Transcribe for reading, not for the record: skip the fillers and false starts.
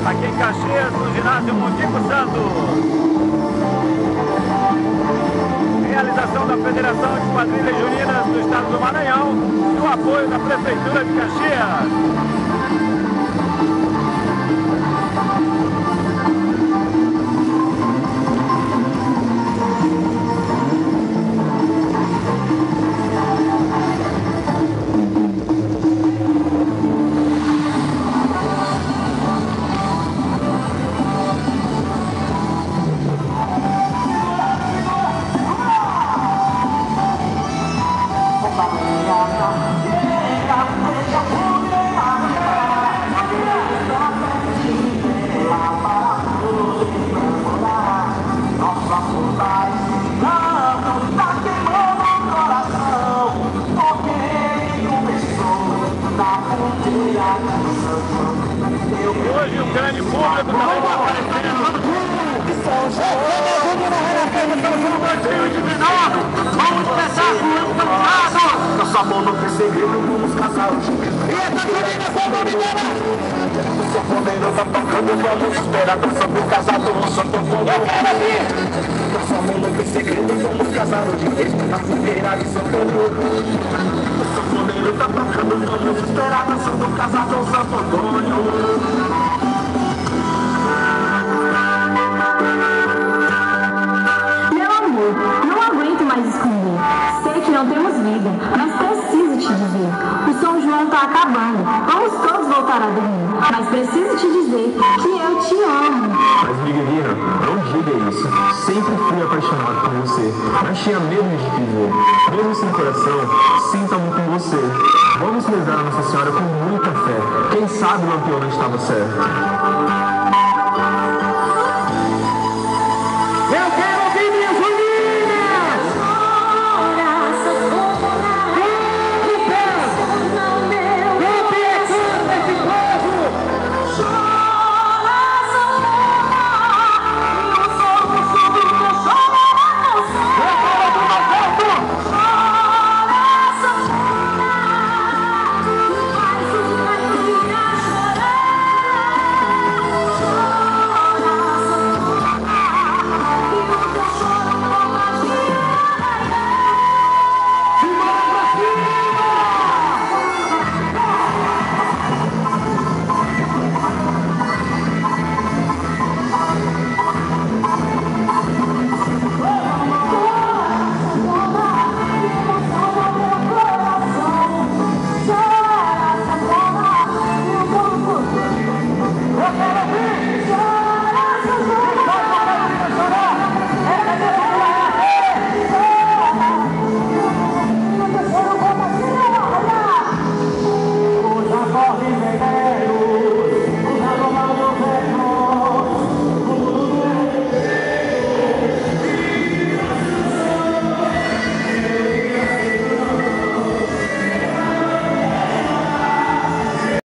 aqui em Caxias, no ginásio Mundico Santos. Realização da Federação de Quadrilhas Juninas do Estado do Maranhão e o apoio da Prefeitura de Caxias. Hoje o grande público também está aparecendo. Vamos começar com o caso. Nosso amor não tem segredo, vamos casar hoje. E essa combinação dominada. O sanfoneiro tá tocando, vamos esperar. Dançando o casado, o sanfoneiro. Eu quero ouvir. Nosso amor não tem segredo, vamos casar hoje. Na fogueira de São Pedro. O sanfoneiro tá tocando, vamos esperar. Dançando o casado, o sanfoneiro. Sei que não temos vida, mas preciso te dizer. O São João tá acabando. Vamos todos voltar a dormir. Mas preciso te dizer que eu te amo. Mas, Miguelina, não diga isso. Sempre fui apaixonado por você. Mas tinha medo de te dizer. Mesmo sem coração, sinto-me com você. Vamos rezar a Nossa Senhora com muita fé. Quem sabe o Lampião não estava certo.